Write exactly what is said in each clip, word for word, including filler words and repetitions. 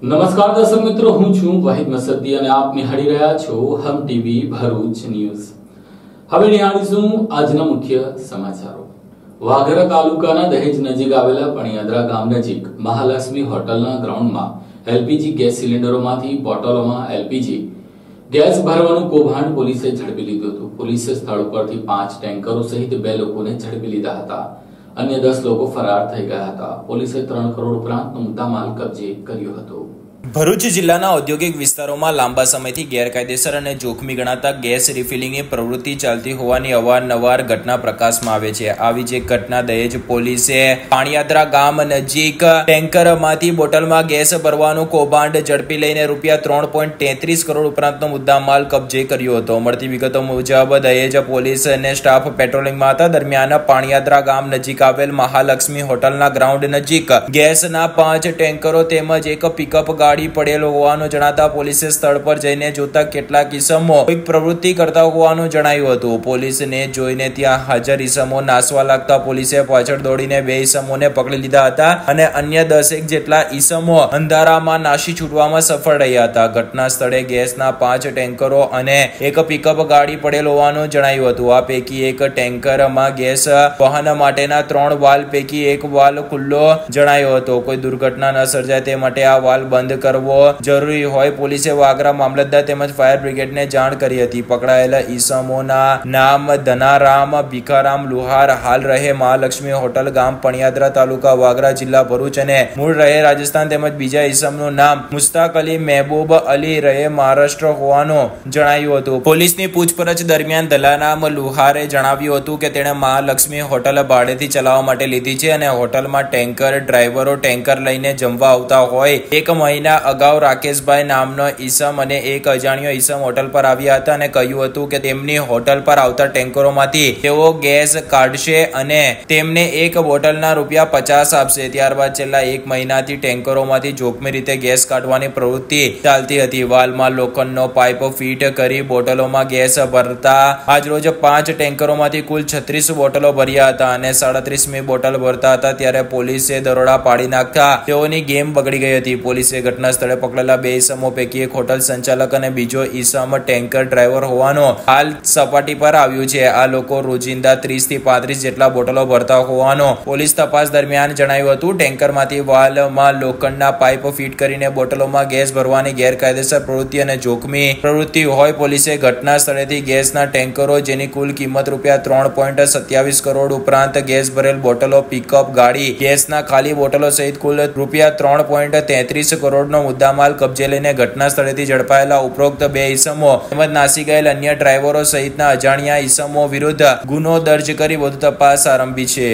નમસ્કાર દર્શક મિત્રો, હું છું વાહિદ મસદ્દી અને આપ નિહાળી રહ્યા છો હમ ટીવી ભરૂચ ન્યૂઝ। હવે નિહાળીશું આજના મુખ્ય સમાચારો। વાઘરા તાલુકાના દહેજ નજીક આવેલા પણિયાદરા ગામ નજીક મહાલક્ષ્મી હોટલના ગ્રાઉન્ડમાં એલપીજી ગેસ સિલિન્ડરોમાંથી બોટલોમાં એલપીજી ગેસ ભરવાનું કૌભાંડ પોલીસે ઝડપી લીધું હતું। પોલીસે સ્થળ પરથી પાંચ ટેન્કરો સહિત બે લોકોને ઝડપી લીધા હતા। अन्य दस लोग फरार થઈ ગયા હતા। પોલીસે ત્રણ કરોડ ઉપરાંતનો મુદ્દામાલ કબજે કર્યો હતો। ભરૂચ જિલ્લાના ઔદ્યોગિક વિસ્તારોમાં લાંબા સમયથી ગેરકાયદેસર અને જોખમી ગણાતા ગેસ રિફિલિંગની પ્રવૃત્તિ ચાલતી હોવાની અવારનવાર ઘટના પ્રકાશમાં આવે છે। આવી જ એક ઘટના દહેજ પોલીસે પાણિયાદરા ગામ નજીક ટેન્કરમાંથી બોટલમાં ગેસ ભરવાનું કૌભાંડ ઝડપી લઈને રૂપિયા ત્રણ પોઈન્ટ તેત્રીસ કરોડ ઉપરાંતનો મુદ્દામાલ કબજે કર્યો હતો। મળતી વિગતો મુજબ દહેજ પોલીસ અને સ્ટાફ પેટ્રોલિંગમાં હતા। દરમિયાન પાણિયાદરા ગામ નજીક આવેલ મહાલક્ષ્મી હોટલના ગ્રાઉન્ડ નજીક ગેસના પાંચ ટેન્કરો તેમજ એક પિકઅપ ગાડી પડેલો હોવાનું જણાતા પોલીસે સ્થળ પર જઈને જોતા કેટલાક ઈસમો કોઈક પ્રવૃત્તિ કરતા હોવાનું જણાયું હતું। પોલીસને જોઈને ત્યાં હાજર ઈસમો નાસવા લાગતા પોલીસે પાછળ દોડીને બે ઈસમોને પકડી લીધા હતા અને અન્ય દસેક જેટલા ઈસમો અંધારામાં નાસી છૂટવામાં સફળ રહ્યા હતા। ઘટના સ્થળે ગેસના પાંચ ટેન્કરો અને એક પિકઅપ ગાડી પડેલ હોવાનું જણાયું હતું। આ પૈકી એક ટેન્કરમાં ગેસ વહન માટેના ત્રણ વાલ્વ પૈકી એક વાલ્વ ખુલ્લો જણાયો હતો। કોઈ દુર્ઘટના ન સર્જાય તે માટે આ વાલ્વ બંધ કરવો જરૂરી હોય પોલીસે વાગરા મામલતદાર તેમજ ફાયર બ્રિગેડને જાણ કરી હતી। પકડાયેલા ઈસમોના નામ ધનારામ ભીખારામ લુહાર, હાલ રહે મહાલક્ષ્મી હોટલ, ગામ પણિયાદરા, તાલુકા વાગરા, જિલ્લા ભરૂચ અને મૂળ રહે રાજસ્થાન તેમજ બીજા ઈસમનું નામ મુસ્તાક અલી મહેબૂબ અલી, રહે મહારાષ્ટ્ર હોવાનું જણાયું હતું। પોલીસની પૂછપરછ દરમિયાન ધનારામ લુહારે જણાવ્યું હતું કે તેણે મહાલક્ષ્મી હોટલ ભાડેથી ચલાવવા માટે લીધી છે અને હોટલમાં ટેન્કર ડ્રાઈવરો ટેન્કર લઈને જમવા આવતા હોય। એક મહિના અગાઉ રાકેશભાઈ નામનો ઈસમ અને એક અજાણ્યો ઈસમ હોટલ પર આવ્યા હતા અને કહ્યું હતું કે તેમની હોટલ પર આવતા ટેન્કરોમાંથી તેઓ ગેસ કાઢશે અને તેમને એક બોટલના રૂપિયા પચાસ આપશે। ત્યારબાદ છેલ્લા એક મહિનાથી ટેન્કરોમાંથી જોખમી રીતે ગેસ કાઢવાની પ્રવૃત્તિ ચાલતી હતી। વાલમાં લોખંડનો પાઇપ ફીટ કરી બોટલોમાં ગેસ ભરતા આજરોજ પાંચ ટેન્કરોમાંથી કુલ છત્રીસ બોટલો ભર્યા હતા અને સાડત્રીસમી બોટલ ભરતા હતા ત્યારે પોલીસે દરોડા પાડી નાખતા તેઓની ગેમ બગડી ગઈ હતી। પોલીસે ઘટના સ્થળે પકડેલા બે ઈસમો પૈકી એક હોટલ સંચાલક અને બીજો ઈસમ ટેન્કર ડ્રાઈવર હોવાનું હાલ સપાટી પર આવ્યું છે। આ લોકો રોજિંદા ત્રીસ થી પાંત્રીસ જેટલા બોટલો ભરતા હોવાનું પોલીસ તપાસ દરમિયાન જણાવ્યું હતું। ટેન્કરમાંથી વાલ્વમાં લોખંડના પાઇપ ફીટ કરીને બોટલોમાં ગેસ ભરવાની ગેરકાયદેસર પ્રવૃત્તિ અને જોખમી પ્રવૃત્તિ હોય પોલીસે ઘટના સ્થળેથી ગેસના ટેન્કરો જેની કુલ કિંમત રૂપિયા ત્રણ પોઈન્ટ સત્યાવીસ કરોડ ઉપરાંત ગેસ ભરેલ બોટલો, પિકઅપ ગાડી, ગેસના ખાલી બોટલો સહિત કુલ રૂપિયા ત્રણ પોઈન્ટ તેત્રીસ કરોડનો મુદ્દામાલ કબજે લઈને ઘટના સ્થળેથી ઝડપાયેલા ઉપરોક્ત બે ઈસમો તેમજ નાસી ગયેલ અન્ય ડ્રાઈવરો સહિતના અજાણ્યા ઈસમો વિરુદ્ધ ગુનો દર્જ કરી વધુ તપાસ આરંભી છે।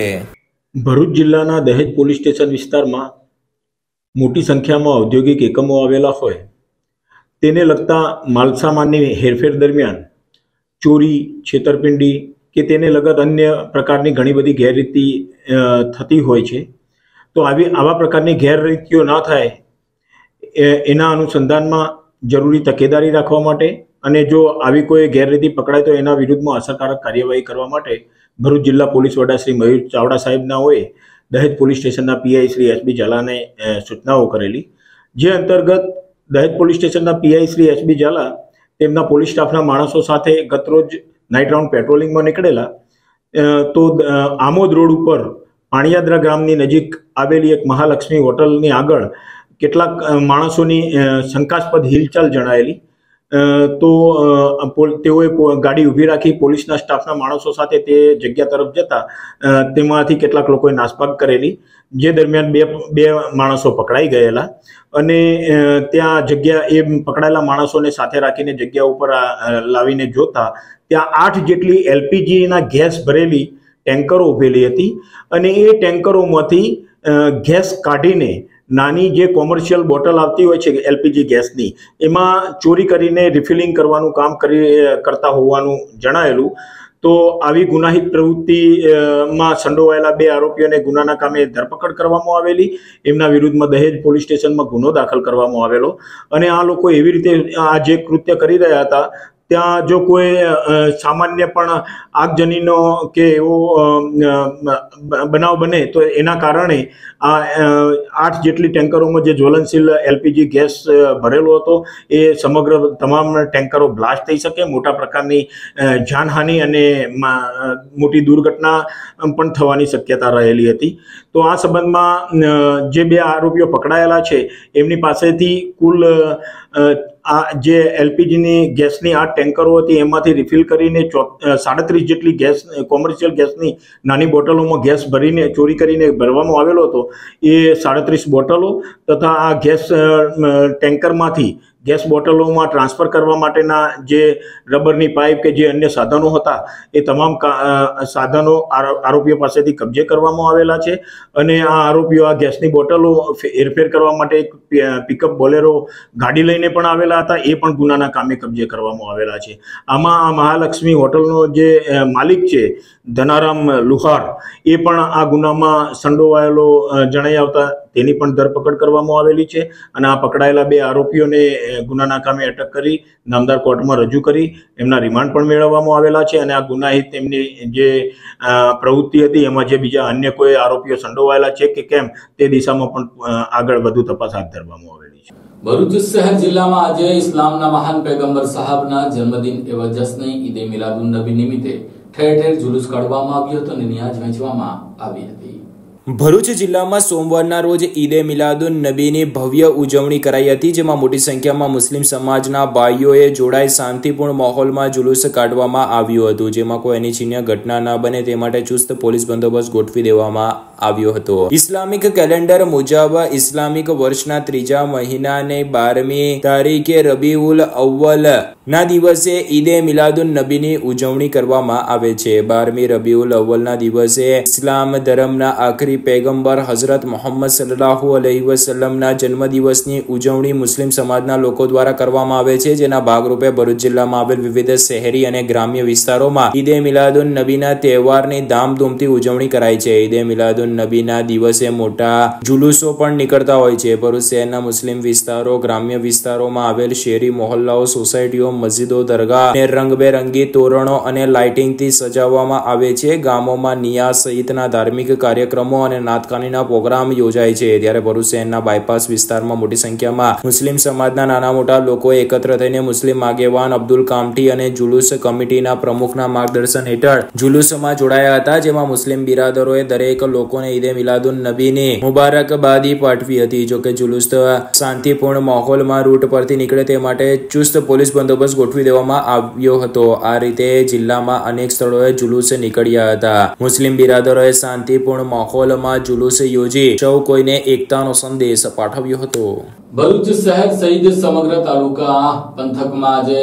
ભરૂચ જિલ્લાના દહેજ પોલીસ સ્ટેશન વિસ્તારમાં મોટી સંખ્યામાં ઔદ્યોગિક એકમો આવેલા હોય તેને લગતા માલસામાનની હેરફેર દરમિયાન ચોરી, છેતરપિંડી કે તેને લગત અન્ય પ્રકારની ઘણી બધી ગેરરીતિ થતી હોય છે। તો આવી આવા પ્રકારની ગેરરીતિઓ ના થાય એના અનુસંધાનમાં જરૂરી તકેદારી રાખવા માટે અને જો આવી કોઈ ગેરરીતિ પકડાય તો એના વિરુદ્ધમાં અસરકારક કાર્યવાહી કરવા માટે ભરૂચ જિલ્લા પોલીસ વડા શ્રી મયુર ચાવડા સાહેબનાઓએ દહેજ પોલીસ સ્ટેશનના પીઆઈ શ્રી એસબી ઝાલાને સૂચનાઓ કરેલી। જે અંતર્ગત દહેજ પોલીસ સ્ટેશનના પીઆઈ શ્રી એસબી ઝાલા તેમના પોલીસ સ્ટાફના માણસો સાથે ગતરોજ નાઇટ રાઉન્ડ પેટ્રોલિંગમાં નીકળેલા તો આમોદ રોડ ઉપર પાણિયાદરા ગામની નજીક આવેલી એક મહાલક્ષ્મી હોટલની આગળ કેટલાક માણસોની શંકાસ્પદ હિલચાલ જણાયેલી તો તેઓએ ગાડી ઊભી રાખી પોલીસના સ્ટાફના માણસો સાથે તે જગ્યા તરફ જતા તેમાંથી કેટલાક લોકોએ નાસભાગ કરેલી। જે દરમિયાન બે બે માણસો પકડાઈ ગયેલા અને ત્યાં જગ્યા એ પકડાયેલા માણસોને સાથે રાખીને જગ્યા ઉપર લાવીને જોતા ત્યાં આઠ જેટલી એલપીજીના ગેસ ભરેલી ટેન્કરો ઉભેલી હતી અને એ ટેન્કરોમાંથી ગેસ કાઢીને નાની જે કોમર્શિયલ બોટલ આવતી હોય છે એલપીજી ગેસની એમાં ચોરી કરીને રિફિલિંગ કરવાનું કામ કરી કરતા હોવાનું જણાયેલું। તો આવી ગુનાહિત પ્રવૃત્તિમાં સંડોવાયેલા બે આરોપીઓને ગુનાના કામે ધરપકડ કરવામાં આવેલી। એમના વિરુદ્ધમાં દહેજ પોલીસ સ્ટેશનમાં ગુનો દાખલ કરવામાં આવેલો અને આ લોકો એવી રીતે આ જે કૃત્ય કરી રહ્યા હતા ત્યાં જો કોઈ સામાન્ય પણ આગજનીનો કે એવો બનાવ બને તો એના કારણે આ આઠ જેટલી ટેન્કરોમાં જે જ્વલનશીલ એલપીજી ગેસ ભરેલો હતો એ સમગ્ર તમામ ટેન્કરો બ્લાસ્ટ થઈ શકે, મોટા પ્રકારની જાનહાનિ અને મોટી દુર્ઘટના પણ થવાની શક્યતા રહેલી હતી. તો આ સંબંધમાં જે બે આરોપીઓ પકડાયેલા છે એમની પાસેથી કુલ આ જે એલપીજીની ગેસની આ ટેન્કરો હતી એમાંથી રિફિલ કરીને સાડત્રીસ જેટલી ગેસ કોમર્શિયલ ગેસની નાની બોટલોમાં ગેસ ભરીને ચોરી કરીને ભરવામાં આવેલો હતો. એ સાડત્રીસ બોટલો તથા આ ગેસ ટેન્કરમાંથી ગેસ બોટલોમાં ટ્રાન્સફર કરવા માટેના જે રબરની પાઇપ કે જે અન્ય સાધનો હતા એ તમામ સાધનો આરોપીઓ પાસેથી કબજે કરવામાં આવેલા છે. અને આ આરોપીઓ આ ગેસની બોટલો હેરફેર કરવા માટે એક પિકઅપ બોલેરો ગાડી લઈને પણ આવેલા હતા, એ પણ ગુનાના કામે કબજે કરવામાં આવેલા છે. આમાં આ મહાલક્ષ્મી હોટલનો જે માલિક છે ધનારામ લુહાર એ પણ આ ગુનામાં સંડોવાયેલો જણાઈ આવતા તેની પણ ધરપકડ કરવામાં આવેલી છે. અને આ પકડાયેલા બે આરોપીઓને ગુનાના કામે અટક કરી નામદાર કોર્ટમાં રજૂ કરી એમના રિમાન્ડ પણ મેળવવામાં આવેલા છે. અને આ ગુનાહિત એમની જે પ્રવૃત્તિ હતી એમાં જે બીજા અન્ય કોઈ આરોપીઓ સંડોવાયેલા છે કે કેમ તે દિશામાં પણ આગળ વધુ તપાસ હાથ ધરવામાં આવેલી છે. ભરૂચ શહેર જિલ્લામાં આજે ઇસ્લામના મહાન પૈગંબર સાહેબના જન્મદિન એવા જશ્ન ઈદે મિલાદુન નબી નિમિત્તે ઠેર ઠેર જુલુસ કાઢવામાં આવ્યો હતો અને નિયાજ વહેંચવામાં આવી હતી. ભરૂચ જિલ્લામાં સોમવારના રોજ ઈદે મિલાદુન નબીની ભવ્ય ઉજવણી કરાઈ હતી, જેમાં મોટી સંખ્યામાં મુસ્લિમ સમાજના ભાઈઓએ જોડાઈ શાંતિપૂર્ણ માહોલમાં જુલુસ કાઢવામાં આવ્યું હતું, જેમાં કોઈ અનિચ્છનીય ઘટના ન બને તે માટે ચુસ્ત પોલીસ બંદોબસ્ત ગોઠવી દેવામાં આવ્યો હતો. ઇસ્લામિક કેલેન્ડર મુજબ ઇસ્લામિક વર્ષના ત્રીજા મહિનાની બારમી તારીખે રબીઉલ અવ્વલ ના દિવસે ઈદે મિલાદુન નબીની ઉજવણી કરવામાં આવે છે. બારમી રબીઉલ અવ્વલના દિવસે ઇસ્લામ ધર્મના આખરી પૈગંબર હઝરત મોહમ્મદ સલ્લલ્લાહુ અલૈહિ વસલ્લમના જન્મદિવસની ઉજવણી મુસ્લિમ સમાજના લોકો દ્વારા કરવામાં આવે છે, જેના ભાગરૂપે ભરૂચ જિલ્લામાં આવેલ વિવિધ શહેરી અને ગ્રામ્ય વિસ્તારોમાં ઈદે મિલાદુન નબીના તહેવારની ધામધૂમથી ઉજવણી કરાય છે. ઈદે મિલાદુન નબીના દિવસે મોટા જુલુસો પણ નીકળતા હોય છે. ભરૂચ શહેરના મુસ્લિમ વિસ્તારો, ગ્રામ્ય વિસ્તારોમાં આવેલ શેરી મોહલ્લાઓ, સોસાયટીઓ, મસ્જિદો, દરગાહ ને રંગબેરંગી તોરણો અને લાઇટિંગથી સજાવવામાં આવે છે. ગામોમાં નિયાઝ સહિતના ધાર્મિક કાર્યક્રમો અને નાતખાનીના પ્રોગ્રામ યોજાય છે. ત્યારે ભરૂચ શહેરના બાયપાસ વિસ્તારમાં મોટી સંખ્યામાં મુસ્લિમ સમાજના નાના મોટા લોકો એકત્ર થઈને મુસ્લિમ આગેવાન અબ્દુલ કામઠી અને જુલુસ કમિટીના પ્રમુખના માર્ગદર્શન હેઠળ જુલુસમાં જોડાયા હતા, જેમાં મુસ્લિમ બિરાદરોએ દરેક લોકોને ઈદે મિલાદુન નબીની મુબારકબાદી પાઠવી હતી. જોકે જુલુસ શાંતિપૂર્ણ માહોલમાં રૂટ પરથી નીકળે તે માટે ચુસ્ત પોલીસ બંદોબસ્ત ગોઠવી દેવામાં આવ્યો હતો. આ રીતે જિલ્લામાં અનેક સ્થળોએ જુલુસ નીકળ્યા હતા. મુસ્લિમ બિરાદરોએ શાંતિપૂર્ણ માહોલમાં જુલુસ યોજી સૌ કોઈને એકતાનો સંદેશ પાઠવ્યો હતો. ભરૂચ શહેર સહિત સમગ્ર તાલુકા પંથકમાં આજે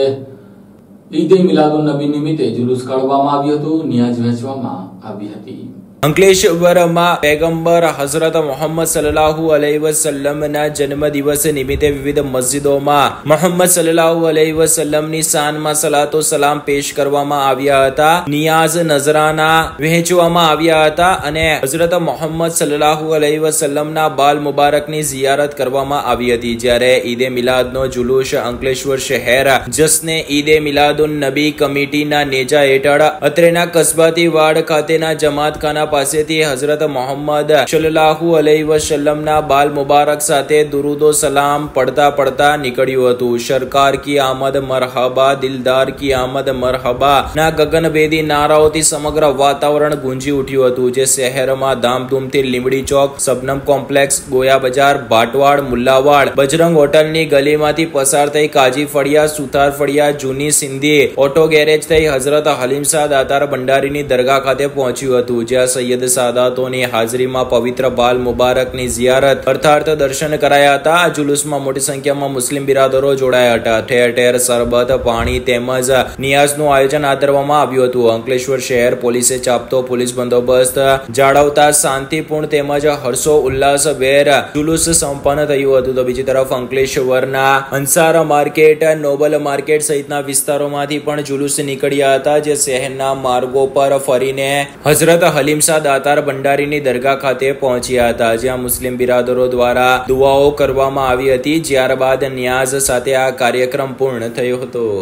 ઈદે મિલાદુન નબી નિમિત્તે જુલુસ કાઢવામાં આવ્યું હતું, નિયાજ વહેંચવામાં આવી હતી. અંકલેશ્વરમાં પૈગંબર હઝરત મોહમ્મદ સલ્લલ્લાહુ અલૈહિ વસલ્લમના જન્મદિવસ નિમિત્તે વિવિધ મસ્જિદોમાં મોહમ્મદ સલ્લલ્લાહુ અલૈહિ વસલ્લમની શાનમાં સલાતો સલામ પેશ કરવામાં આવ્યા હતા. નિયાઝ નજરાના વહેંચવામાં આવ્યા હતા અને હઝરત મોહમ્મદ સલ્લલ્લાહુ અલૈહિ વસલ્લમના બાલ મુબારકની ઝિયારત કરવામાં આવી હતી. જ્યારે ઈદે મિલાદનો જુલુસ અંકલેશ્વર શહેર જશ્ને ઈદે મિલાદુન નબી કમિટીના નેજા હેઠળ અત્રેના કસ્બાતી વાડ ખાતેના જમાતખાના પાસેથી હઝરત મોહમ્મદ સલ્લલ્લાહુ અલૈહિ વસલ્લમના બાલ મુબારક સાથે દુરૂદો સલામ પડતા પડતા નીકળ્યું હતું. સરકાર કી આમદ મરહબા, દિલદાર કી આમદ મરહબા ના ગગનભેદી નારાઓથી સમગ્ર વાતાવરણ ગુંજી ઉઠ્યું હતું, જે શહેરમાં ધામધૂમથી લીંબડી ચોક, સબનમ કોમ્પ્લેક્સ, ગોયા બજાર, ભાટવાડ, મુલ્લાવાડ, બજરંગ હોટલની ગલીમાંથી પસાર થઈ કાજી ફળિયા, સુથાર ફળિયા, જૂની સિંધી ઓટો ગેરેજ થઈ હઝરત હલીમશાહ દાતાર ભંડારીની દરગાહ ખાતે પહોંચ્યું હતું, જ્યાં સૈયદ સાદાતોની હાજરીમાં પવિત્ર બાલ મુબારકની ઝિયારત અર્થાત દર્શન કરાયા હતા. આ જુલુસમાં મોટી સંખ્યામાં મુસ્લિમ બિરાદરો જોડાયા હતા. ઠેર ઠેર સરબત, પાણી તેમજ નિયાઝનું આયોજન હાથ ધરવામાં આવ્યું હતું. અંકલેશ્વર શહેર પોલીસે ચાપતો પોલીસ બંદોબસ્ત જાળવતા શાંતિપૂર્ણ તેમજ હર્ષો ઉલ્લાસભેર જુલુસ સંપન્ન થયું હતું. તો બીજી તરફ અંકલેશ્વરના અંસાર માર્કેટ, નોબલ માર્કેટ સહિતના વિસ્તારોમાંથી પણ જુલુસ નીકળ્યા હતા, જે શહેરના માર્ગો પર ફરીને હઝરત હલીમશાહ દાતાર ભંડારીની દરગાહ ખાતે પહોંચ્યા હતા, જ્યાં મુસ્લિમ બિરાદરો દ્વારા દુઆઓ કરવામાં આવી હતી. ત્યારબાદ નિયાઝ સાથે આ કાર્યક્રમ પૂર્ણ થયો હતો.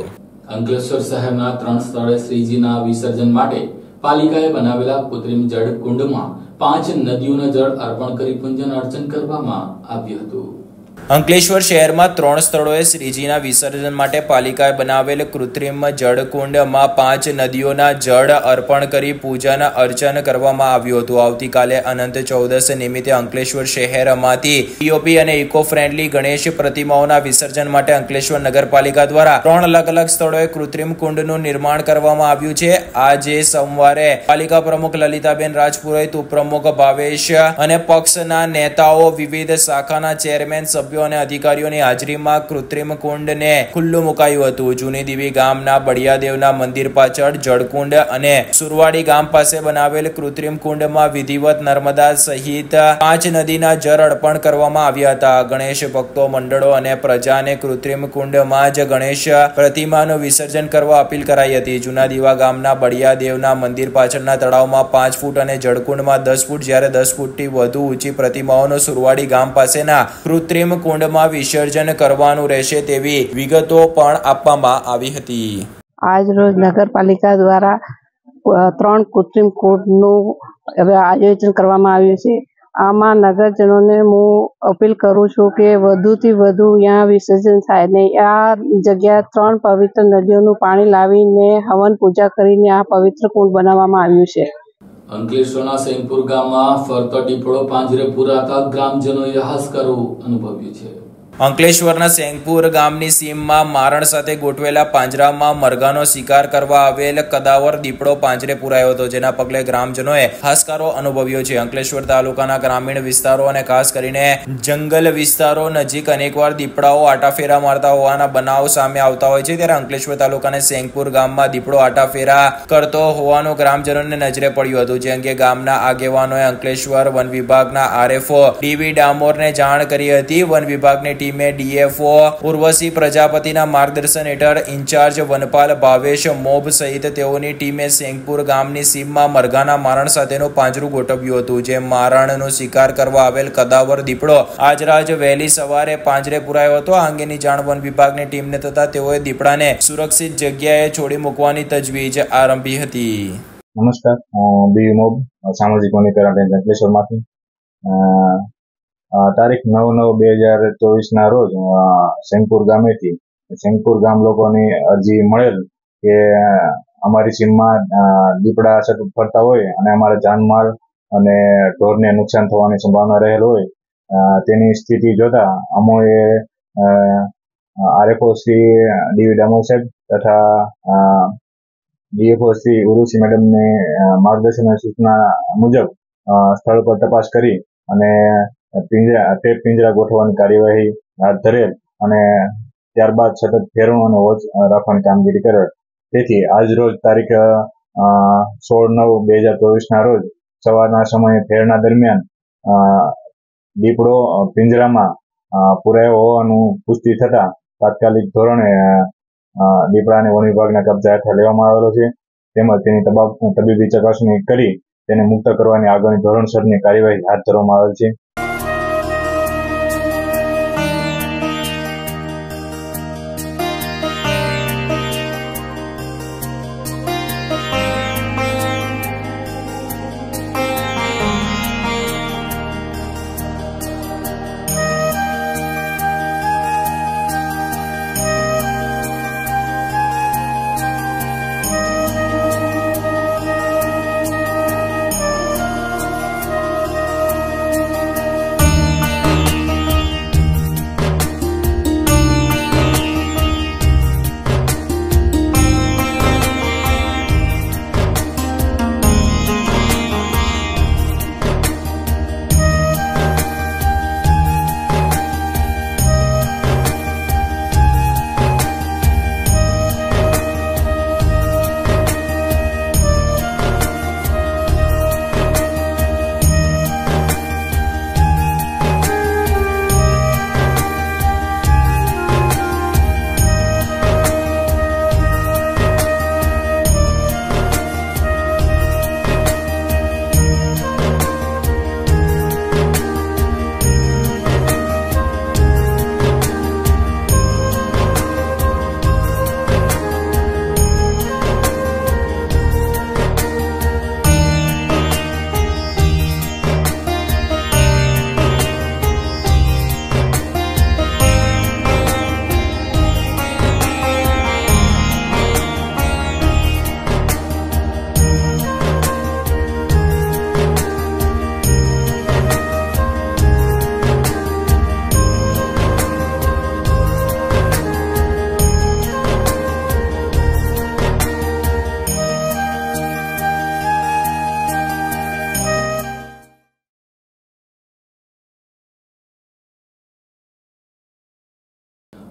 અંકલેશ્વર શહેરના ત્રણ સ્થળે શ્રીજીના વિસર્જન માટે પાલિકાએ બનાવેલા કૃત્રિમ જળ કુંડમાં પાંચ નદીઓના જળ અર્પણ કરી પૂજન અર્ચન કરવામાં આવ્યું હતું. અંકલેશ્વર શહેરમાં ત્રણ સ્થળોએ શ્રીજીના વિસર્જન માટે પાલિકાએ બનાવેલ કૃત્રિમ જળકુંડમાં પાંચ નદીઓના જળ અર્પણ કરી પૂજન અર્ચન કરવામાં આવ્યું હતું. આવતીકાલે અનંત ચૌદશ નિમિત્તે અંકલેશ્વર શહેરમાંથી પીઓપી અને ઇકો ફ્રેન્ડલી ગણેશ પ્રતિમાઓના વિસર્જન માટે અંકલેશ્વર નગરપાલિકા દ્વારા ત્રણ અલગ અલગ સ્થળોએ કૃત્રિમ કુંડનું નિર્માણ કરવામાં આવ્યું છે. આજે સોમવારે પાલિકા પ્રમુખ લલિતાબેન રાજપુરોહિત, ઉપપ્રમુખ ભાવેશ અને પક્ષના નેતાઓ, વિવિધ શાખાના ચેરમેન, સભ્યો અને અધિકારીઓની હાજરીમાં કૃત્રિમ કુંડને ખુલ્લું મુકાયું હતું. જૂની દેવી ગામના બળિયાદેવના મંદિર પાછળ જળકુંડ અને સુરવાડી ગામ પાસે બનાવેલ કૃત્રિમ કુંડમાં વિધિવત નર્મદા સહિત પાંચ નદીના જળ અર્પણ કરવામાં આવ્યા હતા. ગણેશ ભક્તો મંડળો અને પ્રજાને કૃત્રિમ કુંડમાં જ ગણેશ પ્રતિમાનું વિસર્જન કરવા અપીલ કરાઈ હતી. જૂના દીવા ગામના બળિયાદેવના મંદિર પાછળના તળાવમાં પાંચ ફૂટ અને જળકુંડમાં દસ ફૂટ જ્યારે દસ ફૂટથી વધુ ઊંચી પ્રતિમાઓનું સુરવાડી ગામ પાસેના કૃત્રિમ કુંડમાં વિસર્જન કરવાનું રહેશે તેવી વિગતો પણ આપવામાં આવી હતી. આજ રોજ નગરપાલિકા દ્વારા ત્રણ કૃત્રિમ કુંડનું આયોજન કરવામાં આવ્યું છે. આમાં નગરજનોને હું અપીલ કરું છું કે વધુથી વધુ અહીંયા વિસર્જન થાય ને આ જગ્યા ત્રણ પવિત્ર નદીઓનું પાણી લાવીને હવન પૂજા કરીને આ પવિત્ર કુંડ બનાવવામાં આવ્યું છે. અંકલેશ્વરના સેંગપુર ગામમાં ફરતો દીપડો પાંજરે પુરાતા ગ્રામજનોએ હાશકારો અનુભવ્યો છે. અંકલેશ્વરના સેંગપુર ગામની સીમમાં મારણ સાથે ગોઠવેલા પાંજરામાં મરઘાનો શિકાર કરવા આવેલ કદાવર દીપડો પાંજરે પુરાયો હતો, જેના પગલે ગ્રામજનોએ હાશકારો અનુભવ્યો છે. અંકલેશ્વર તાલુકાના ગ્રામીણ વિસ્તારો અને ખાસ કરીને જંગલ વિસ્તારો નજીક અનેકવાર દીપડાઓ આટાફેરા મારતા હોવાના બનાવ સામે આવતા હોય છે. ત્યારે અંકલેશ્વર તાલુકાના સેંગપુર ગામમાં દીપડો આટાફેરા કરતો હોવાનું ગ્રામજનોને નજરે પડ્યું હતું, જે અંગે ગામના આગેવાનોએ અંકલેશ્વર વન વિભાગના આરએફઓ ડીવી ડામોરને જાણ કરી હતી. વન વિભાગની ટીમે ડીએફઓ ઉર્વશી પ્રજાપતિના માર્ગદર્શન હેઠળ ઇન્ચાર્જ વનપાલ ભાવેશ મોબ સહિત તેઓની ટીમે સેંગપુર ગામની સીમમાં મરઘાના મારણ સાથેનું પાંજરું ગોઠવ્યું હતું. જે મારણનો શિકાર કરવા આવેલ કદાવર દીપડો આજરાજ વહેલી સવારે પાંજરે પુરાયો હતો. આ અંગેની જાણ વન વિભાગની ટીમને થતા તેઓએ દીપડાને સુરક્ષિત જગ્યાએ છોડી મૂકવાની તજવીજ આરંભી હતી. નમસ્કાર, હું બી મોબ સામાજિક વનીકરણ રેન્જ અંકલેશ્વરમાંથી તારીખ નવ નવ બે હજાર ચોવીસ ના રોજ સેંગપુર ગામેથી સેંગપુર ગામ લોકોની અરજી મળેલ કે અમારી સીમમાં દીપડા સતત ફરતા હોય અને અમારા જાનમાલ અને ઢોરને નુકસાન થવાની સંભાવના રહેલ હોય. તેની સ્થિતિ જોતા અમોએ આરએફઓ શ્રી ડીવી ડામોર સાહેબ તથા ડીએફઓ શ્રી ઉર્વશી મેડમને માર્ગદર્શન અને સૂચના મુજબ સ્થળ પર તપાસ કરી અને પિંજરા ટેપ પિંજરા ગોઠવવાની કાર્યવાહી હાથ ધરેલ અને ત્યારબાદ સતત ફેરવું અને વોચ રાખવાની કામગીરી કરેલ. તેથી આજ રોજ તારીખ સોળ નવ બે હજાર ચોવીસ ના રોજ સવારના સમયે ફેરના દરમિયાન દીપડો પિંજરામાં પુરાયો હોવાનું પુષ્ટિ થતા તાત્કાલિક ધોરણે દીપડાને વન વિભાગના કબજા હેઠળ લેવામાં આવેલો છે. તેમજ તેની તબીબી ચકાસણી કરી તેને મુક્ત કરવાની આગળની ધોરણસરની કાર્યવાહી હાથ ધરવામાં આવેલ છે.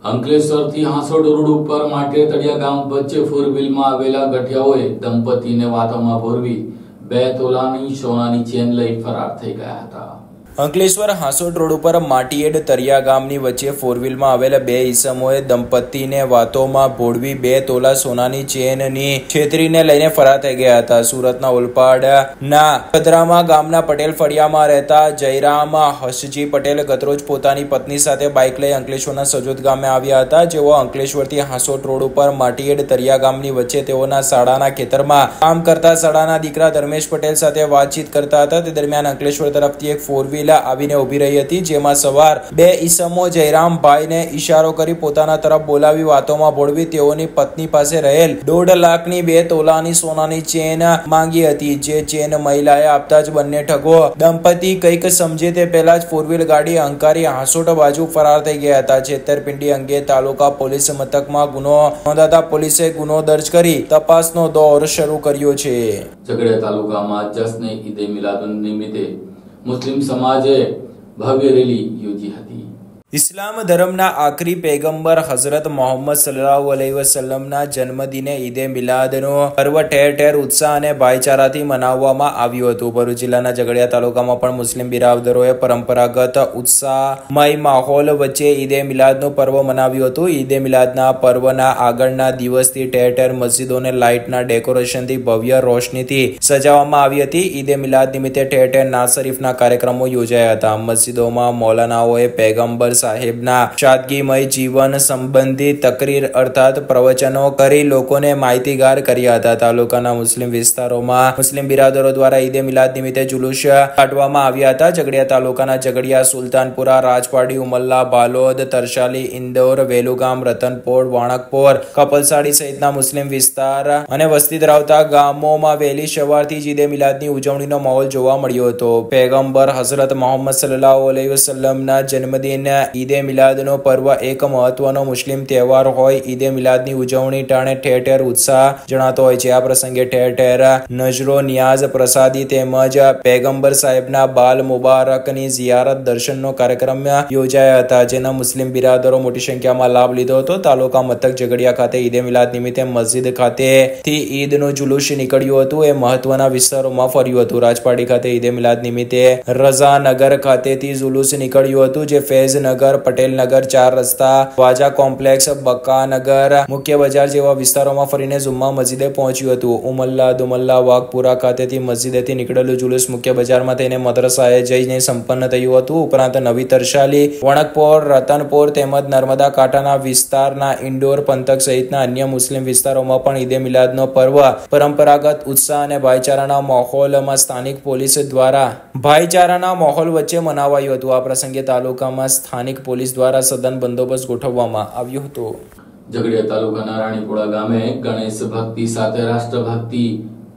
અંકલેશ્વરથી હાંસોડ રોડ ઉપર માટીએ તળિયા ગામ વચ્ચે ફોર વ્હીલમાં આવેલા ગઠિયાઓએ દંપતીને વાતોમાં ભોરવી બે તોલાની સોનાની ચેન લઈ ફરાર થઈ ગયા હતા. અંકલેશ્વર હાંસોડ રોડ ઉપર માટીએડ તરિયા ગામની વચ્ચે ફોર વ્હીલમાં આવેલા બે ઈસમોએ દંપતીને વાતોમાં ભોળવી બે તોલા સોનાની ચેનની છેતરીને લઈને ફરાર થઈ ગયા હતા. સુરતના ઓલપાડના કદરામા ગામના પટેલ ફળિયામાં રહેતા જયરામ હસજી પટેલ ગતરોજ પોતાની પત્ની સાથે બાઇક લઈ અંકલેશ્વરના સજોદ ગામે આવ્યા હતા. જેઓ અંકલેશ્વરથી હાંસોડ રોડ ઉપર માટીએડ તરિયા ગામની વચ્ચે તેઓના શાળાના ખેતરમાં કામ કરતા શાળાના દીકરા ધર્મેશ પટેલ સાથે વાતચીત કરતા હતા. તે દરમિયાન અંકલેશ્વર તરફથી એક ફોર વ્હીલ આવીને ઉભી રહી હતી, જેમાં સવાર બે ઈસમો જયરામભાઈને ઈશારો કરી પોતાના તરફ બોલાવી વાતોમાં ભોળવી તેઓની પત્ની પાસે રહેલ દોઢ લાખની બે તોલાની સોનાની ચેન માંગી હતી. જે ચેન મહિલાએ આપતા જ બંને ઠગો દંપતી કંઈક સમજે તે પહેલા જ ફોર વ્હીલ ગાડી હંકારી હાંસોડ બાજુ ફરાર થઈ ગયા હતા. છેતરપિંડી અંગે તાલુકા પોલીસ મથકમાં ગુનો નોંધાતા પોલીસે ગુનો દર્જ કરી તપાસનો દોર શરૂ કર્યો છે. ઝઘડિયા તાલુકામાં જશ્ન ઈદે મિલાદુન નિમિત્તે મુસ્લિમ સમાજે ભવ્ય રેલી યોજી હતી. ઇસ્લામ ધર્મના આખરી પૈગંબર હઝરત મોહમ્મદ સલ્લલ્લાહુ અલૈહિ વસલ્લમના જન્મદિને ઈદે મિલાદનો પર્વ ઠેર ઠેર ઉત્સાહ અને ભાઈચારાથી મનાવવામાં આવ્યું હતું. ભરૂચ જિલ્લાના ઝઘડિયા તાલુકામાં પણ મુસ્લિમ બિરાદરોએ પરંપરાગત ઉત્સાહમય માહોલ વચ્ચે ઈદે મિલાદનું પર્વ મનાવ્યું હતું. ઈદે મિલાદના પર્વના આગળના દિવસથી ઠેર ઠેર મસ્જિદોને લાઇટના ડેકોરેશનથી ભવ્ય રોશનીથી સજાવવામાં આવી હતી. ઈદે મિલાદ નિમિત્તે ઠેર ઠેર નાઝ શરીફના કાર્યક્રમો યોજાયા હતા. મસ્જિદોમાં મૌલાનાઓએ પૈગંબર સાહેબના સાદગીમય જીવન સંબંધી તકરીર અર્થાત પ્રવચનો કરી લોકોને માહિતીગાર કર્યા હતા. તાલુકાના મુસ્લિમ વિસ્તારોમાં મુસ્લિમ બિરાદરો દ્વારા ઈદે મિલાદ નિમિત્તે જુલુસ કાઢવામાં આવ્યા હતા. ઝઘડિયા તાલુકાના ઝઘડિયા, સુલતાનપુરા, રાજપાડી, ઉમલ્લા, બાલોદ, તરસાલી, ઇન્દોર, વેલુગામ, રતનપોર, વાણકપોર, કપલસાડી સહિતના મુસ્લિમ વિસ્તાર અને વસ્તી ધરાવતા ગામોમાં વહેલી સવારથી જ ઈદે મિલાદની ઉજવણીનો માહોલ જોવા મળ્યો હતો. પૈગંબર હઝરત મોહમ્મદ સલ્લલ્લાહુ અલૈહિ વસલ્લમના જન્મદિન ઈદે મિલાદનો પર્વ એક મહત્વનો મુસ્લિમ તહેવાર હોય ઈદે મિલાદની ઉજવણી ટાણે ઠેર ઠેર ઉત્સાહ જણાતો હોય છે. આ પ્રસંગે ઠેર ઠેર નજરો નિયાઝ પ્રસાદી તેમજ પૈગંબર સાહેબના બાલ મુબારકની ઝિયારત દર્શનનો કાર્યક્રમ યોજાયા હતા, જેના મુસ્લિમ બિરાદરો મોટી સંખ્યામાં લાભ લીધો હતો. તાલુકા મથક ઝઘડિયા ખાતે ઈદે મિલાદ નિમિત્તે મસ્જિદ ખાતેથી ઈદનું જુલુસ નીકળ્યું હતું. એ મહત્વના વિસ્તારોમાં ફર્યું હતું. રાજપાડી ખાતે ઈદે મિલાદ નિમિત્તે રઝાનગર ખાતેથી જુલુસ નીકળ્યું હતું, જે ફૈઝનગર, પટેલનગર, ચાર રસ્તા, વાજા કોમ્પ્લેક્સ, બકાનગર, મુખ્ય બજાર જેવા વિસ્તારોમાં ફરીને જુમ્મા મસ્જિદે પહોંચ્યું હતું. ઉમલ્લા, દુમલ્લા, વાઘપુરા ખાતેથી મસ્જિદેથી નીકળેલું જુલુસ મુખ્ય બજારમાં થઈને મદ્રસાએ જઈને સંપન્ન થયું હતું. ઉપરાંત નવી તરસાલી, વણકપોર, રતનપોર તેમજ નર્મદા કાંઠાના વિસ્તારના ઇન્ડોર પંથક સહિતના અન્ય મુસ્લિમ વિસ્તારોમાં પણ ઈદે મિલાદનો પર્વ પરંપરાગત ઉત્સાહ અને ભાઈચારાના માહોલમાં સ્થાનિક પોલીસ દ્વારા ભાઈચારાના માહોલ વચ્ચે મનાવાયું હતું. આ પ્રસંગે તાલુકામાં સ્થાનિક પોલીસ દ્વારા સઘન બંદોબસ્ત ગોઠવવામાં આવ્યો હતો. ઝઘડિયા તાલુકાના રાણીપુરા ગામે ગણેશ ભક્તિ સાથે રાષ્ટ્રભક્તિ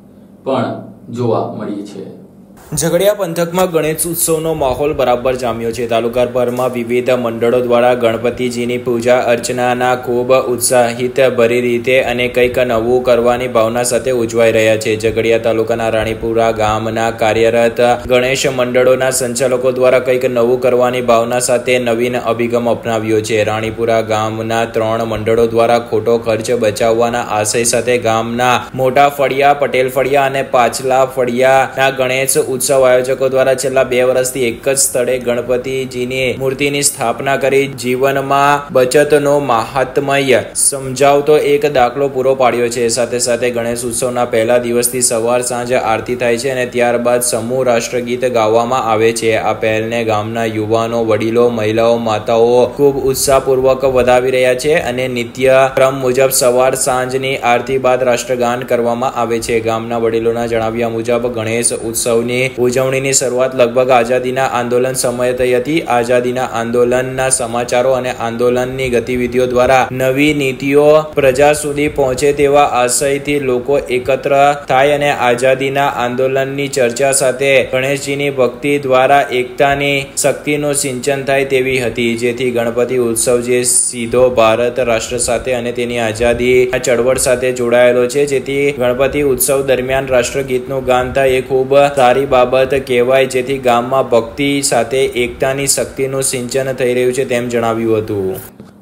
પણ જોવા મળી છે. ઝઘડિયા પંથકમાં ગણેશ ઉત્સવનો માહોલ બરાબર જામ્યો છે. તાલુકાભરમાં વિવિધ મંડળો દ્વારા ગણપતિજીની પૂજા અર્ચનાના ખૂબ ઉત્સાહિત ભરી રીતે અને કંઈક નવું કરવાની ભાવના સાથે ઉજવાઈ રહ્યા છે. ઝઘડિયા તાલુકાના રાણીપુરા ગામના કાર્યરત ગણેશ મંડળોના સંચાલકો દ્વારા કંઈક નવું કરવાની ભાવના સાથે નવીન અભિગમ અપનાવ્યો છે. રાણીપુરા ગામના ત્રણ મંડળો દ્વારા ખોટો ખર્ચ બચાવવાના આશય સાથે ગામના મોટા ફળિયા, પટેલ ફળિયા અને પાછલા ફળિયાના ગણેશ ઉત્સવ આયોજકો દ્વારા છેલ્લા બે વર્ષથી એક જ સ્થળે ગણપતિજીની મૂર્તિની સ્થાપના કરી જીવનમાં બચતનો મહાત્મય સમજાવતો એક દાખલો પૂરો પાડ્યો છે. સાથે સાથે ગણેશ ઉત્સવના પહેલા દિવસથી સવાર સાંજ આરતી થાય છે અને ત્યારબાદ સમૂહ રાષ્ટ્રગીત ગાવામાં આવે છે. આ પહેલને ગામના યુવાનો, વડીલો, મહિલાઓ, માતાઓ ખૂબ ઉત્સાહપૂર્વક વધાવી રહ્યા છે અને નિત્ય ક્રમ મુજબ સવાર સાંજની આરતી બાદ રાષ્ટ્રગાન કરવામાં આવે છે. ગામના વડીલોના જણાવ્યા મુજબ ગણેશ ઉત્સવની ઉજવણીની શરૂઆત લગભગ આઝાદીના આંદોલન સમયે થઈ હતી. આઝાદીના આંદોલનના સમાચારો અને આંદોલનની ગતિવિધિઓ દ્વારા નવી નીતિઓ પ્રજા સુધી પહોંચે તેવા આશયથી લોકો એકત્ર થાય અને આઝાદીના આંદોલનની ચર્ચા સાથે ગણેશજીની ભક્તિ દ્વારા એકતાની શક્તિનું સિંચન થાય તેવી હતી, જેથી ગણપતિ ઉત્સવ જે સીધો ભારત રાષ્ટ્ર સાથે અને તેની આઝાદી ચળવળ સાથે જોડાયેલો છે, જેથી ગણપતિ ઉત્સવ દરમિયાન રાષ્ટ્રગીતનું ગાન થાય એ ખૂબ સારી બાબત કહેવાય, જેથી ગામમાં ભક્તિ સાથે એકતાની શક્તિનું સિંચન થઈ રહ્યું છે તેમ જણાવ્યું હતું.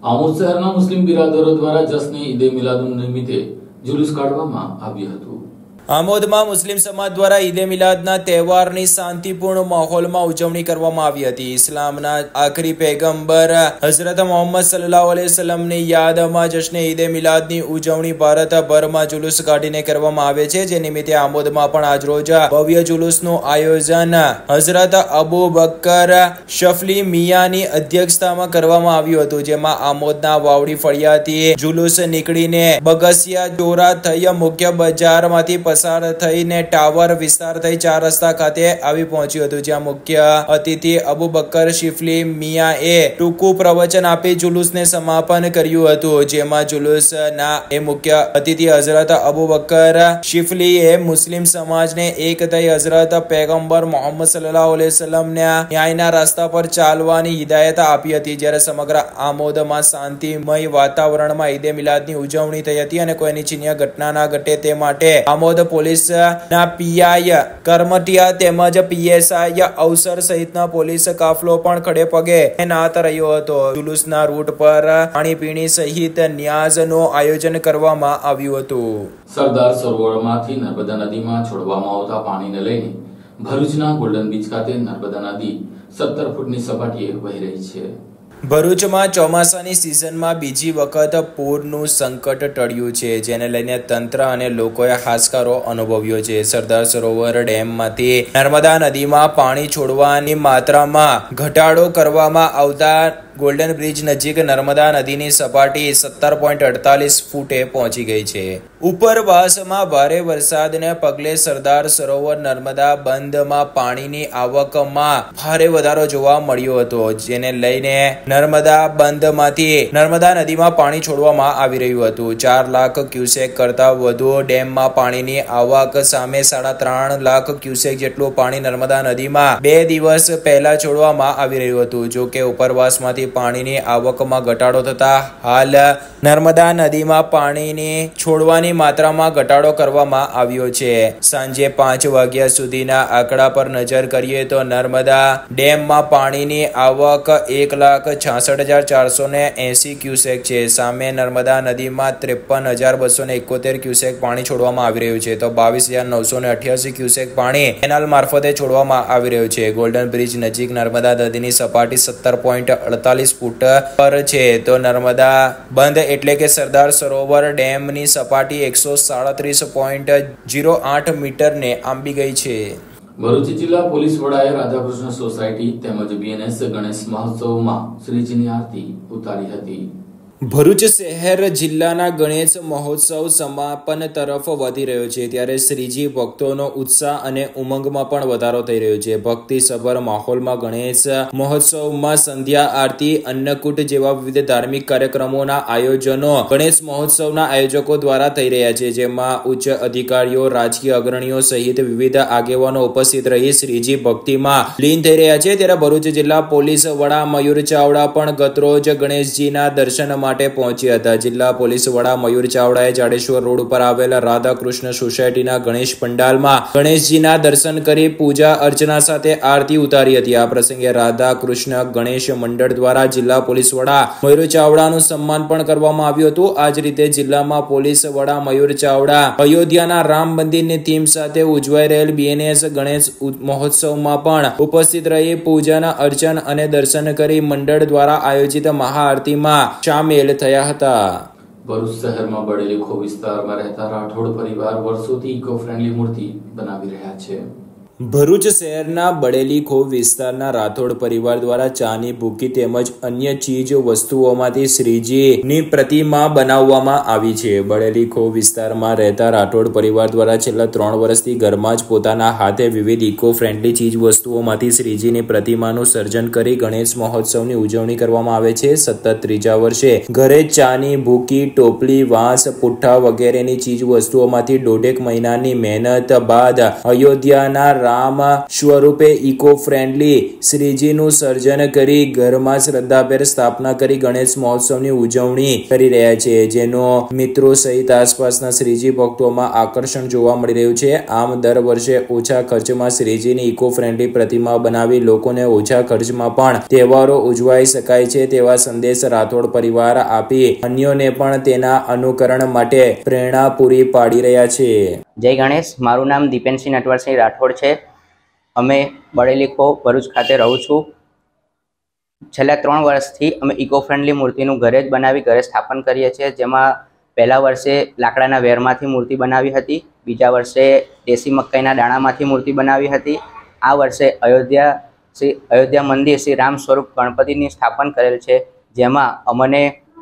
આમોદ શહેરના મુસ્લિમ બિરાદરો દ્વારા જશ્ન ઈદે મિલાદુન નિમિત્તે જુલુસ કાઢવામાં આવ્યું હતું। આમોદમાં મુસ્લિમ સમાજ દ્વારા ઈદે મિલાદના તહેવારની શાંતિપૂર્ણ માહોલમાં ઉજવણી કરવામાં આવી હતી। ઇસ્લામના આખરી પૈગંબર હઝરત મોહમ્મદ સલ્લલ્લાહુ અલૈહિ વસલ્લમની યાદમાં જશ્ન ઈદે મિલાદની ઉજવણી ભારતભરમાં જુલુસ કાઢીને કરવામાં આવે છે, જે નિમિત્તે આમોદમાં પણ આજરોજ ભવ્ય જુલુસનું આયોજન હઝરત અબુ બકર શફલી મિયાની અધ્યક્ષતામાં કરવામાં આવ્યું હતું, જેમાં આમોદના વાવડી ફળિયાથી જુલુસ નીકળીને બગસિયા ચોરા થઈ મુખ્ય બજારમાંથી પસાર થઈને ટાવર વિસ્તાર થઈ ચાર રસ્તા ખાતે આવી પહોંચ્યું હતું, જ્યાં મુખ્ય અતિથિ અબુ બકર શિફલી મિયાએ ટૂંકું પ્રવચન આપી જુલુસને સમાપન કર્યું હતું, જેમાં જુલુસના એ મુખ્ય અતિથિ હઝરત અબુ બકર શિફલીએ મુસ્લિમ સમાજને એક થઈ હઝરત પૈગંબર મોહમ્મદ સલ્લલ્લાહુ અલૈહિ વસલ્લમના ન્યાયના રસ્તા પર ચાલવાની હિદાયત આપી હતી। જ્યારે સમગ્ર આમોદમાં શાંતિમય વાતાવરણમાં ઈદે મિલાદની ઉજવણી થઈ હતી અને કોઈ અનિચ્છનીય ઘટના ના ઘટે તે માટે આમોદ પોલીસના પીઆઈ કરમટિયા તેમજ પીએસઆઈ અવસર સહિતના પોલીસ કાફલો પણ ખડે પગે તૈનાત રહ્યો હતો। જુલુસના રૂટ પર ખાણીપીણી સહિત ન્યાઝનું આયોજન કરવામાં આવ્યું હતું। સરદાર સરોવરમાંથી નર્મદા નદીમાં છોડવામાં આવતા પાણીને લઈને ભરૂચના ગોલ્ડન બીચ ખાતે નર્મદા નદી સત્તર ફૂટની સપાટીએ વહી રહી છે। ભરૂચમાં ચોમાસાની સિઝનમાં બીજી વખત પૂરનું સંકટ ટળ્યું છે, જેને લઈને તંત્ર અને લોકોએ હાશકારો અનુભવ્યો છે। સરદાર સરોવર ડેમમાંથી નર્મદા નદીમાં પાણી છોડવાની માત્રામાં ઘટાડો કરવામાં આવતા ગોલ્ડન બ્રિજ નજીક નર્મદા નદીની સપાટી સત્તર પોઈન્ટ અડતાલીસ ફૂટે પહોંચી ગઈ છે। ઉપરવાસમાં ભારે વરસાદને પગલે સરદાર સરોવર નર્મદા બંધમાં પાણીની આવકમાં ભારે વધારો જોવા મળ્યો હતો, જેને લઈને નર્મદા બંધમાંથી નર્મદા નદીમાં પાણી છોડવામાં આવી રહ્યું હતું। ચાર લાખ ક્યુસેક કરતા વધુ ડેમમાં પાણીની આવક સામે સાડા ત્રણ લાખ ક્યુસેક જેટલું પાણી નર્મદા નદીમાં બે દિવસ પહેલા છોડવામાં આવી રહ્યું હતું। જો કે ઉપરવાસમાંથી પાણીની આવકમાં ઘટાડો થતા હાલ નર્મદા નદીમાં પાણીની છોડવાની માત્રામાં ઘટાડો કરવામાં આવ્યો છે। સાંજે પાંચ વાગ્યા સુધીના આંકડા પર નજર કરીએ તો નર્મદા ડેમમાં પાણીની આવક એક લાખ છાસઠ હજાર ચારસો ને એસી ક્યુસેક છે। સામે નર્મદા નદીમાં ત્રેપન હજાર બસો ને એકોતેર ક્યુસેક પાણી છોડવામાં આવી રહ્યું છે, તો બાવીસ હજાર નવસો ને અઠ્યાસી ક્યુસેક પાણી કેનાલ મારફતે છોડવામાં આવી રહ્યું છે। ગોલ્ડન બ્રિજ નજીક નર્મદા નદીની સપાટી સત્તર પોઈન્ટ અડતાલીસ ફૂટ પર છે, તો નર્મદા બંધ એટલે કે સરદાર સરોવર ડેમની સપાટી એકસો સાડત્રીસ પોઈન્ટ ઝીરો આઠ મીટરને આંબી ગઈ છે। ભરૂચ જિલ્લા પોલીસ વડાએ રાધાકૃષ્ણ સોસાયટી તેમજ બીએનએસ ગણેશ મહોત્સવમાં શ્રીજીની આરતી ઉતારી હતી। ભરૂચ શહેર જિલ્લાના ગણેશ મહોત્સવ સમાપન તરફ વધી રહ્યો છે, ત્યારે શ્રીજી ભક્તોનો ઉત્સાહ અને ઉમંગમાં પણ વધારો થઈ રહ્યો છે। ભક્તિસભર માહોલમાં ગણેશ મહોત્સવમાં સંધ્યા આરતી, અન્નકૂટ જેવા વિવિધ ધાર્મિક કાર્યક્રમોના આયોજનો ગણેશ મહોત્સવના આયોજકો દ્વારા થઈ રહ્યા છે, જેમાં ઉચ્ચ અધિકારીઓ, રાજકીય અગ્રણીઓ સહિત વિવિધ આગેવાનો ઉપસ્થિત રહી શ્રીજી ભક્તિમાં લીન થઈ રહ્યા છે। ત્યારે ભરૂચ જિલ્લા પોલીસ વડા મયુર ચાવડા પણ ગતરોજ ગણેશજીના દર્શન માટે પહોંચ્યા હતા। જિલ્લા પોલીસ વડા મયુર ચાવડાએ જાડેશ્વર રોડ ઉપર આવેલા રાધાકૃષ્ણ સોસાયટીના ગણેશ પંડાલમાં ગણેશજીના દર્શન કરી પૂજા અર્ચના સાથે આરતી ઉતારી હતી। આ પ્રસંગે રાધાકૃષ્ણ ગણેશ મંડળ દ્વારા જિલ્લા પોલીસ વડા મયુર ચાવડાનું સન્માન પણ કરવામાં આવ્યું હતું। આ જ રીતે જિલ્લામાં પોલીસ વડા મયુર ચાવડા અયોધ્યાના રામ મંદિરની થીમ સાથે ઉજવાઈ રહેલ બીએનએસ ગણેશ મહોત્સવમાં પણ ઉપસ્થિત રહી પૂજાના અર્ચન અને દર્શન કરી મંડળ દ્વારા આયોજિત મહાઆરતીમાં શામેલ થયા હતા। ભરૂચ શહેરમાં બડેલી ખો વિસ્તારમાં રહેતા રાઠોડ પરિવાર વર્ષોથી ઇકો ફ્રેન્ડલી મૂર્તિ બનાવી રહ્યા છે। ભરૂચ શહેરના બડેલી ખોબ વિસ્તારના રાઠોડ પરિવાર દ્વારા ચાની ભૂકી તેમજ અન્ય ચીજ વસ્તુઓમાંથી શ્રીજીની પ્રતિમા બનાવવામાં આવી છે। બડેલી ખોબ વિસ્તારમાં રહેતા રાઠોડ પરિવાર દ્વારા છેલ્લા ત્રણ વર્ષથી ઘરમાં જ પોતાના હાથે વિવિધ ઇકો ફ્રેન્ડલી ચીજ વસ્તુઓમાંથી શ્રીજીની પ્રતિમાનું સર્જન કરી ગણેશ મહોત્સવની ઉજવણી કરવામાં આવે છે। સતત ત્રીજા વર્ષે ઘરે ચાની ભૂકી, ટોપલી, વાંસ, પુઠ્ઠા વગેરેની ચીજ વસ્તુઓમાંથી દોઢેક મહિનાની મહેનત બાદ અયોધ્યાના રામ સ્વરૂપે ઇકો ફ્રેન્ડલી શ્રીજીનું સર્જન કરી ઘરમાં શ્રદ્ધાભેર સ્થાપના કરી ગણેશ મહોત્સવની ઉજવણી કરી રહ્યા છે, જેનો મિત્રો સહિત આસપાસના શ્રીજી ભક્તોમાં આકર્ષણ જોવા મળી રહ્યું છે। આમ દર વર્ષે ઓછા ખર્ચમાં શ્રીજીની ઇકો ફ્રેન્ડલી પ્રતિમા બનાવી લોકોને ઓછા ખર્ચમાં પણ તહેવારો ઉજવાઈ શકાય છે તેવા સંદેશ રાઠોડ પરિવાર આપી અન્યોને પણ તેના અનુકરણ માટે પ્રેરણા પૂરી પાડી રહ્યા છે। જય ગણેશ। મારું નામ દીપેનસિંહ નટવરસિંહ રાઠોડ છે। અમે બળેલીખો ભરૂચ ખાતે રહું છું। છેલ્લા ત્રણ વર્ષથી અમે ઇકો ફ્રેન્ડલી મૂર્તિનું ઘરે જ બનાવી ઘરે સ્થાપન કરીએ છીએ, જેમાં પહેલા વર્ષે લાકડાના વેરમાંથી મૂર્તિ બનાવી હતી, બીજા વર્ષે દેશી મકાઈના દાણામાંથી મૂર્તિ બનાવી હતી, આ વર્ષે અયોધ્યા શ્રી અયોધ્યા મંદિર શ્રી રામ સ્વરૂપ ગણપતિની સ્થાપન કરેલ છે, જેમાં અમને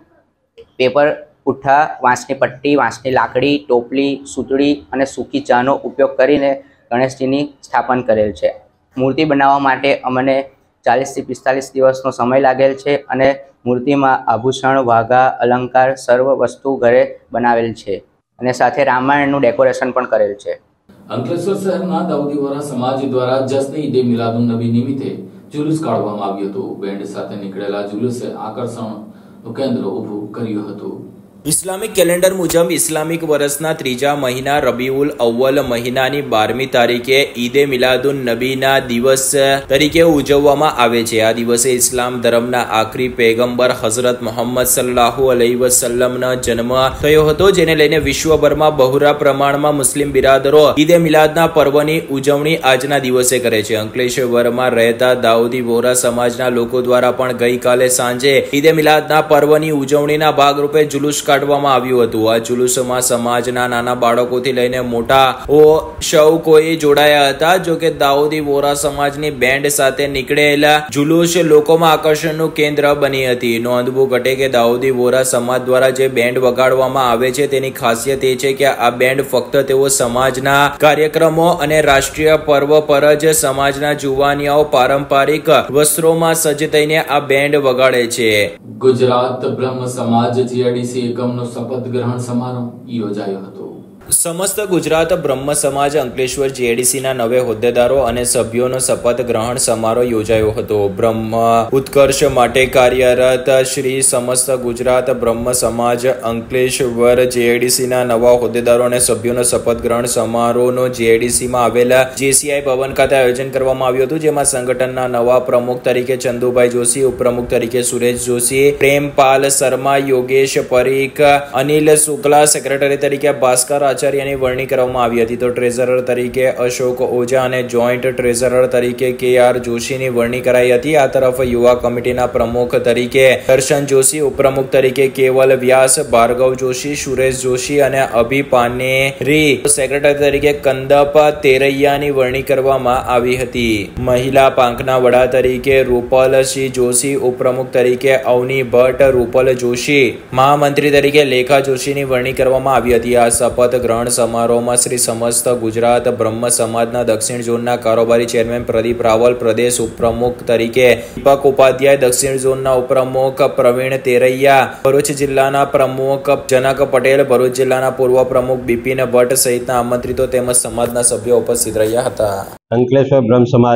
પેપર પુઠ્ઠા, વાંસની પટ્ટી, વાંસની લાકડી, ટોપલી, સૂતળી અને સૂકી ચાનો ઉપયોગ કરીને ગણેશજીની સ્થાપન કરેલ છે। મૂર્તિ બનાવવા માટે અમને ચાલીસથી પિસ્તાલીસ દિવસનો સમય લાગેલ છે અને મૂર્તિમાં આભૂષણ, વાઘા, અલંકાર સર્વ વસ્તુ ઘરે બનાવેલ છે અને સાથે રામાયણનું ડેકોરેશન પણ કરેલ છે। અંકલેશ્વર શહેરના દાઉદી વોરા સમાજ દ્વારા જશ્ન ઈદે મિલાદુન નબી નિમિત્તે જુલુસ કાઢવામાં આવ્યું હતું। બેન્ડ સાથે નીકળેલા જુલુસે આકર્ષણનું કેન્દ્ર ઊભું કર્યું હતું। ઇસ્લામિક કેલેન્ડર મુજબ ઇસ્લામિક વર્ષના ત્રીજા મહિના રબીઉલ અવ્વલ મહિનાની બારમી તારીખે ઈદે મિલાદુન નબીના દિવસ તરીકે ઉજવવામાં આવે છે। આ દિવસે ઇસ્લામ ધર્મના આખરી પૈગંબર હઝરત મોહમ્મદ સલ્લલ્લાહુ અલૈહિ વસલ્લમનો જન્મ થયો હતો, જેને લઈને વિશ્વભરમાં બહોળા પ્રમાણમાં મુસ્લિમ બિરાદરો ઈદે મિલાદના પર્વની ઉજવણી આજના દિવસે કરે છે। અંકલેશ્વરમાં રહેતા દાઉદી વોરા સમાજના લોકો દ્વારા પણ ગઈકાલે સાંજે ઈદે મિલાદના પર્વની ઉજવણીના ભાગરૂપે જુલુસ કાઢવામાં આવ્યું હતું। આ જુલુસમાં સમાજના નાના બાળકોથી લઈને મોટા ઓ સૌ કોઈ જોડાયા હતા। જો કે દાઉદી વોરા સમાજની બેન્ડ સાથે નીકળેલા જુલુસ લોકોમાં આકર્ષણનું કેન્દ્ર બની હતી। નોંધવું ઘટે કે દાઉદી વોરા સમાજ દ્વારા જે બેન્ડ વગાડવામાં આવે છે તેની ખાસિયત એ છે કે આ બેન્ડ ફક્ત તેઓ સમાજના કાર્યક્રમો અને રાષ્ટ્રીય પર્વ પર જ સમાજના જુવાનિયાઓ પારંપરિક વસ્ત્રોમાં સજ્જ થઈને આ બેન્ડ વગાડે છે। ગુજરાત બ્રહ્મ સમાજ જીઆઈડીસી એકમનો શપથ ગ્રહણ સમારોહ યોજાયો હતો। સમસ્ત ગુજરાત બ્રહ્મ સમાજ અંકલેશ્વર જીઆઈડીસીના નવે હોદ્દેદારો અને સભ્યોનો શપથ ગ્રહણ સમારોહ યોજાયો હતો। બ્રહ્મ ઉત્કર્ષ માટે કાર્યરત શ્રી સમસ્ત ગુજરાત બ્રહ્મ સમાજ અંકલેશ્વર જીઆઈડીસીના નવા હોદ્દેદારો અને સભ્યોનો શપથ ગ્રહણ સમારોહનો જીઆઈડીસીમાં આવેલા જેસીઆઈ ભવન ખાતે આયોજન કરવામાં આવ્યું હતું, જેમાં સંગઠનના નવા પ્રમુખ તરીકે ચંદુભાઈ જોશી, ઉપપ્રમુખ તરીકે સુરેશ જોશી, પ્રેમપાલ શર્મા, યોગેશ પરીખ, અનિલ શુક્લા, સેક્રેટરી તરીકે ભાસ્કર આચાર્યની વરણી કરવામાં આવી હતી, તો ટ્રેઝરર તરીકે અશોક ઓઝા અને જોઈન્ટ ટ્રેઝરર તરીકે કે આર જોશીની વરણી કરાઈ હતી। આ તરફ યુવા કમિટીના પ્રમુખ તરીકે દર્શન જોશી, ઉપપ્રમુખ તરીકે કેવલ વ્યાસ, ભાર્ગવ જોશી, સુરેશ જોશી અને અભિ પાનેરી, સેક્રેટરી તરીકે કંદપ તેરૈયાની વરણી કરવામાં આવી હતી। મહિલા પાંખના વડા તરીકે રૂપલસિંહ જોશી, ઉપપ્રમુખ તરીકે અવની ભટ્ટ, રૂપલ જોશી, મહામંત્રી તરીકે લેખા જોશીની વરણી કરવામાં આવી હતી। આ શપથ ગ્રહણ સમારોહમાં શ્રી સમસ્ત ગુજરાત બ્રહ્મ સમાજના દક્ષિણ ઝોનના કારોબારી ચેરમેન પ્રદીપ રાવલ, પ્રદેશ ઉપપ્રમુખ તરીકે દીપક ઉપાધ્યાય, દક્ષિણ ઝોનના ઉપપ્રમુખ પ્રવીણ તેરૈયા, ભરૂચ જિલ્લાના પ્રમુખ જનક પટેલ, ભરૂચ જિલ્લાના પૂર્વ પ્રમુખ બિપિન ભટ્ટ સહિતના આમંત્રિતો તેમજ સમાજના સભ્યો ઉપસ્થિત રહ્યા હતા। અંકલેશ્વર બ્રહ્મ સમાજ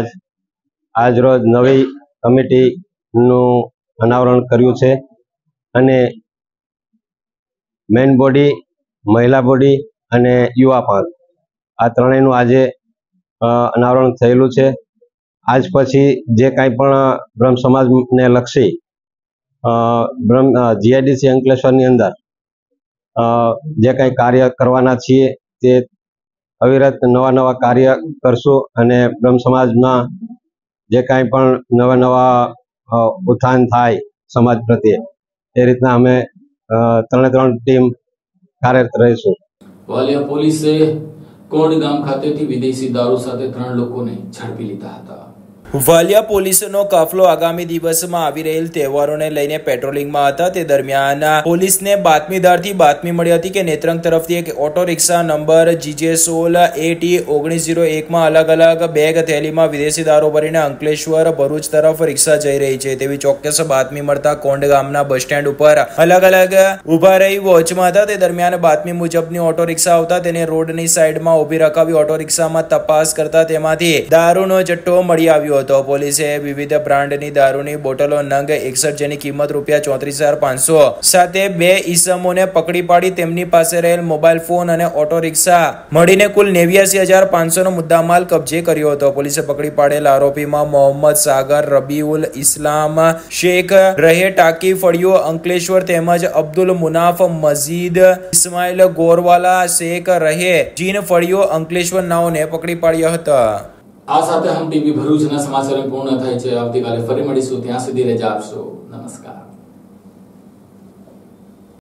આજ રોજ નવી કમિટીનું અનાવરણ કર્યું છે અને મેઇન બોડી, મહિલા બોડી અને યુવા પાંખ આ ત્રણેયનું આજે અનાવરણ થયેલું છે। આજ પછી જે કાંઈ પણ બ્રહ્મ સમાજને લક્ષી બ્રહ્મ જીઆઈડીસી અંકલેશ્વરની અંદર જે કાંઈ કાર્ય કરવાના છીએ તે અવિરત નવા નવા કાર્ય કરશું અને બ્રહ્મ સમાજમાં જે કાંઈ પણ નવા નવા ઉત્થાન થાય સમાજ પ્રત્યે એ રીતના અમે ત્રણે ત્રણ ટીમ કાર્યરત રહીશું। વાલિયા પોલીસે કોડ ગામ ખાતેથી વિદેશી દારૂ સાથે ત્રણ લોકોને ઝડપી લીધા હતા। વાલિયા પોલીસનો કાફલો આગામી દિવસમાં આવી રહેલ તહેવારોને લઈને પેટ્રોલિંગમાં હતા. તે દરમિયાન પોલીસને બાતમીદારથી બાતમી મળી હતી કે નેત્રંગ તરફથી એક ઓટો રિક્ષા નંબર જીજે સોળ એટી ઓગણીસ જીરો એકમાં અલગ અલગ બેગ થેલીમાં વિદેશી દારૂ ભરીને અંકલેશ્વર ભરૂચ તરફ રિક્ષા જઈ રહી છે તેવી ચોક્કસ બાતમી મળતા કોંડ ગામના બસ સ્ટેન્ડ ઉપર અલગ અલગ ઉભા રહી વોચમાં હતા. તે દરમિયાન બાતમી મુજબની ઓટો રિક્ષા આવતા તેને રોડની સાઈડમાં ઉભી રખાવી ઓટો રિક્ષામાં તપાસ કરતા તેમાંથી દારૂનો જથ્થો મળી આવ્યો હતો. પોલીસે વિવિધ બ્રાન્ડની દારૂની બોટલો નંગ એકસઠ જેની કિંમત રૂપિયા ચોત્રીસ હજાર પાંચસો સાથે બે ઈસમોને પકડી પાડી તેમની પાસે રહેલ મોબાઈલ ફોન અને ઓટો રિક્ષા મળીને કુલ નેવ્યાસી હજાર પાંચસો નો મુદ્દામાલ કબજે કર્યો હતો. પોલીસે પકડી પાડેલ આરોપીમાં મોહમ્મદ સાગર રબીઉલ ઇસ્લામ શેખ રહે ટાકી ફળિયો અંકલેશ્વર તેમજ અબ્દુલ મુનાફ મજીદ ઇસ્માઇલ ગોરવાલા શેખ રહે જીન ફળિયો અંકલેશ્વર નાઓને પકડી પાડ્યા હતા. આ સાથે હમ ટીવી ભરૂચના સમાચાર પૂર્ણ થાય છે. આવતીકાલે ફરી મળીશું. ત્યાં સુધી રજા આપશો. નમસ્કાર.